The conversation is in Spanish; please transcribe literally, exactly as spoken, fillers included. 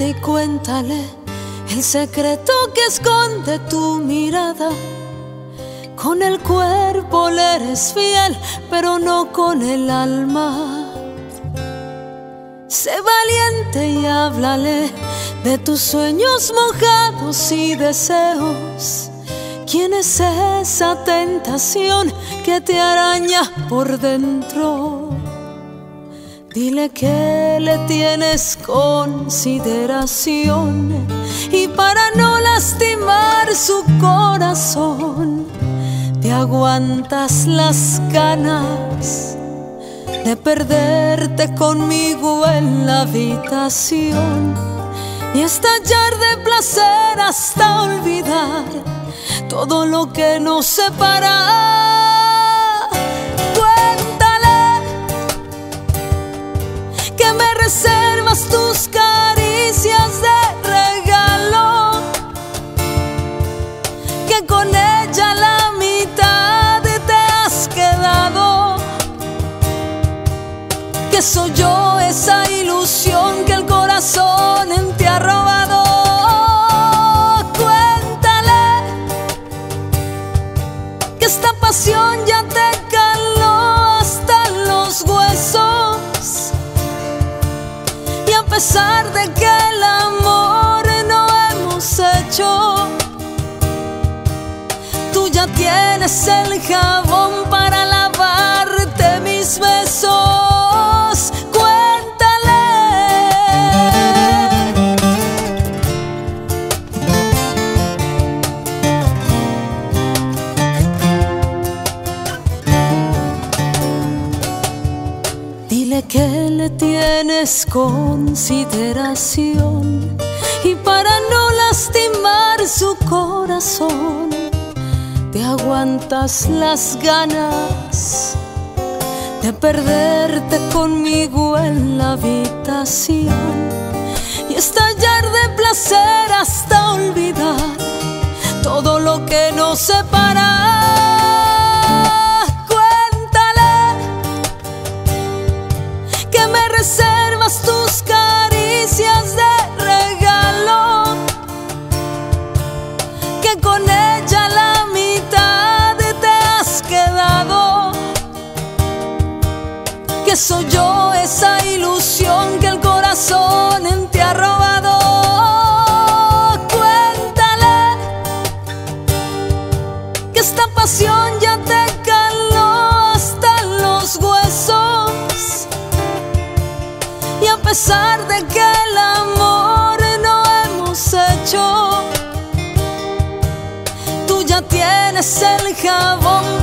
y cuéntale el secreto que esconde tu mirada. Con el cuerpo le eres fiel, pero no con el alma. Sé valiente y háblale de tus sueños mojados y deseos. ¿Quién es esa tentación que te araña por dentro? Dile que le tienes consideración y para no lastimar su corazón te aguantas las ganas de perderte conmigo en la habitación y estallar de placer hasta olvidar todo lo que nos separa. Cuéntale que me reservas tus caricias de regalo, que con ella la mitad te has quedado, que soy yo esa ilusión que el corazón en ti ha robado. Cuéntale que esta pasión ya te caló hasta los huesos, y a pesar de que el amor no hemos hecho, tú ya tienes el jabón para lavarte mis besos. Dile que le tienes consideración y para no lastimar su corazón te aguantas las ganas de perderte conmigo en la habitación y estallar de placer hasta olvidar todo lo que nos separa. Reservas tus caricias de regalo, que con ella la mitad te has quedado, que soy yo esa ilusión que el corazón en ti ha robado. Cuéntale que esta pasión ya te caló hasta los huesos, y a pesar de que el amor no hemos hecho, tú ya tienes el jabón